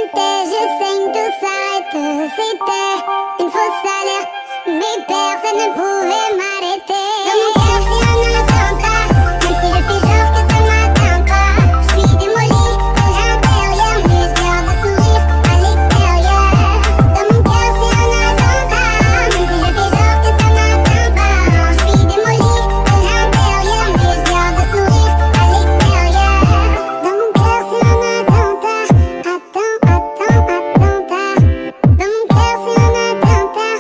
je saigne, tout s'arrête. C'était une fausse alerte, mais personne ne pouvait m'arrêter. Dans mon cœur, c'est un attentat, même si je fais genre que ça m'atteint pas. Je suis démolie de l'intérieur, mais je garde le sourire à l'extérieur. Dans mon cœur, c'est un attentat, même si je fais genre que ça m'atteint pas. Je suis démolie de l'intérieur, mais je garde le sourire à l'extérieur. Dans mon cœur, c'est un attentat, attentat. Dans mon cœur, c'est un attentat,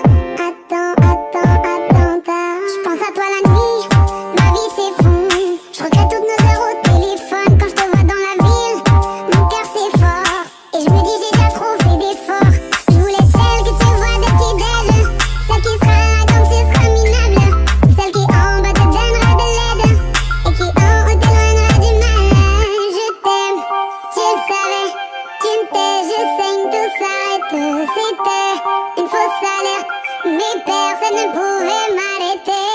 attentat. Je pense à toi la nuit, ma vie s'effondre. Je regrette toutes nos heures au téléphone quand je te vois dans la ville. Mon cœur s'efforce et je me dis j'ai déjà trop fait d'efforts. Je voulais celle que tu vois de qui belle, celle qui sera là quand tu seras minable, celle qui en bas te donnera de l'aide et qui en haut t'éloignera du mal. Je t'aime, tu le savais, tu me tais, je saigne, tout s'arrête. C'était une fausse alerte, mais personne ne pouvait m'arrêter.